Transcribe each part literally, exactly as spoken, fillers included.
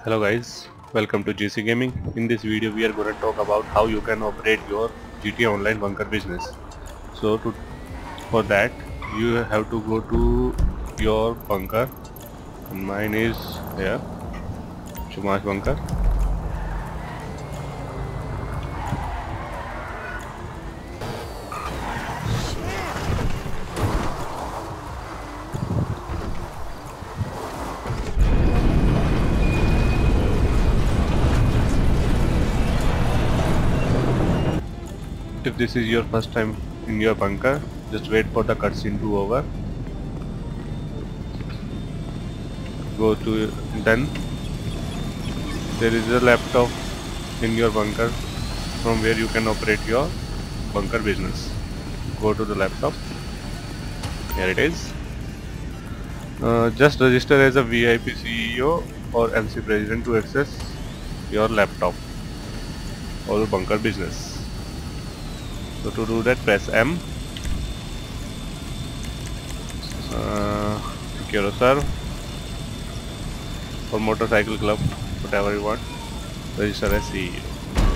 Hello guys, welcome to G C Gaming. In this video we are going to talk about how you can operate your G T A Online bunker business. So to, for that you have to go to your bunker, and mine is here, Chumash bunker. If this is your first time in your bunker, just wait for the cutscene to over. Go to done. There is a laptop in your bunker from where you can operate your bunker business. Go to the laptop. Here it is. Uh, just register as a V I P C E O or M C President to access your laptop or bunker business. So to do that, press M. Uh, Secure Serve or Motorcycle Club, whatever you want. Register as C E O.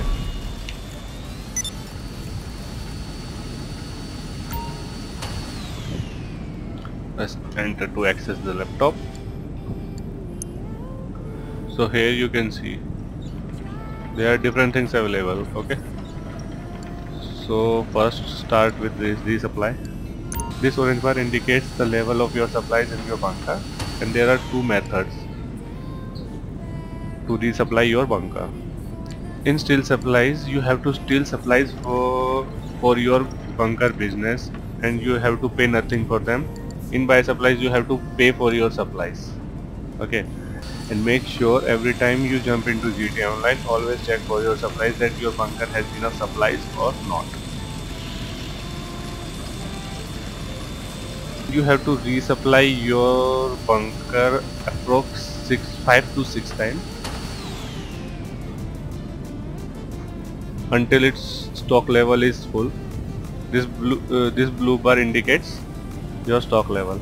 Press Enter to access the laptop. So here you can see there are different things available. Okay. So first start with this resupply. This orange bar indicates the level of your supplies in your bunker, and there are two methods to resupply your bunker. In steal supplies, you have to steal supplies for for your bunker business, and you have to pay nothing for them. In buy supplies, you have to pay for your supplies. Okay, and make sure every time you jump into G T A Online, always check for your supplies that your bunker has enough supplies or not. You have to resupply your bunker approx six, five to six times until its stock level is full. This blue uh, this blue bar indicates your stock level.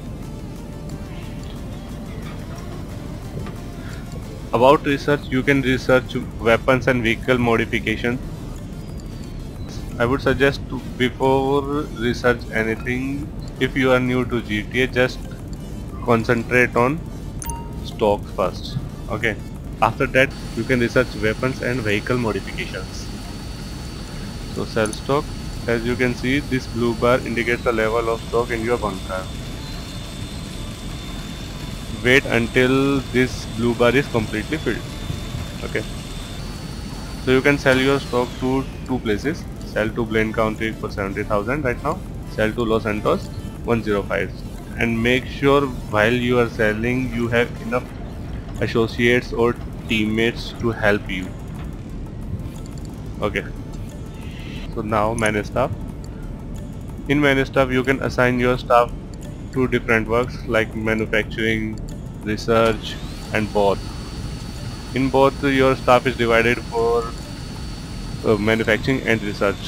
About research, you can research weapons and vehicle modification. I would suggest to, before research anything, if you are new to G T A, just concentrate on stocks first. Okay. After that, you can research weapons and vehicle modifications. So sell stock. As you can see, this blue bar indicates the level of stock in your bunker. Wait until this blue bar is completely filled. Okay. So you can sell your stock to two places. Sell to Blaine County for seventy thousand right now. Sell to Los Santos one oh five. And make sure while you are selling, you have enough associates or teammates to help you. Okay. So now manage staff. In manage staff, you can assign your staff to different works like manufacturing, research, and both. In both, your staff is divided for uh, manufacturing and research.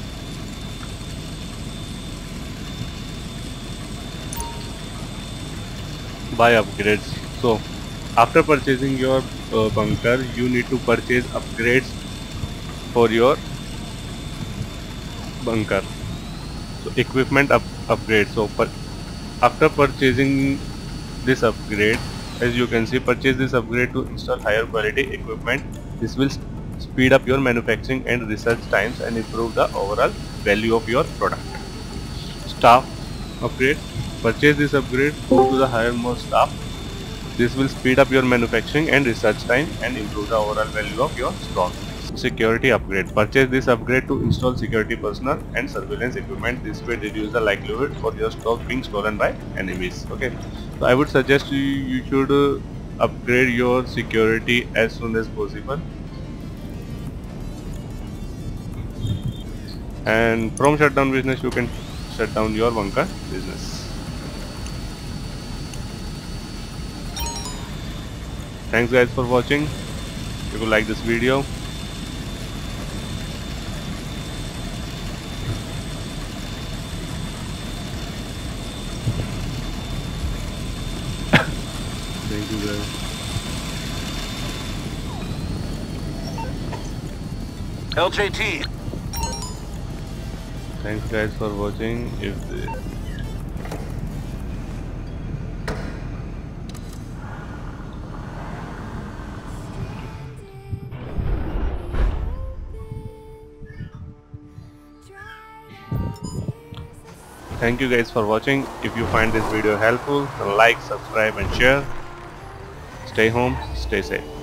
Buy upgrades. So after purchasing your uh, bunker, you need to purchase upgrades for your bunker. So equipment up upgrade. So per after purchasing this upgrade, as you can see, purchase this upgrade to install higher quality equipment. This will speed up your manufacturing and research times and improve the overall value of your product. Staff upgrade. Purchase this upgrade, go to the higher more staff. This will speed up your manufacturing and research time and improve the overall value of your stock. Security upgrade. Purchase this upgrade to install security personnel and surveillance equipment. This will reduce the likelihood for your stock being stolen by enemies. Okay, so I would suggest you, you should uh, upgrade your security as soon as possible. And from shutdown business, you can shut down your bunker business. Thanks guys for watching. If you like this video, thank you guys. L J T. Thanks guys for watching. If Thank you guys for watching. If you find this video helpful, then like, subscribe and share. Stay home, stay safe.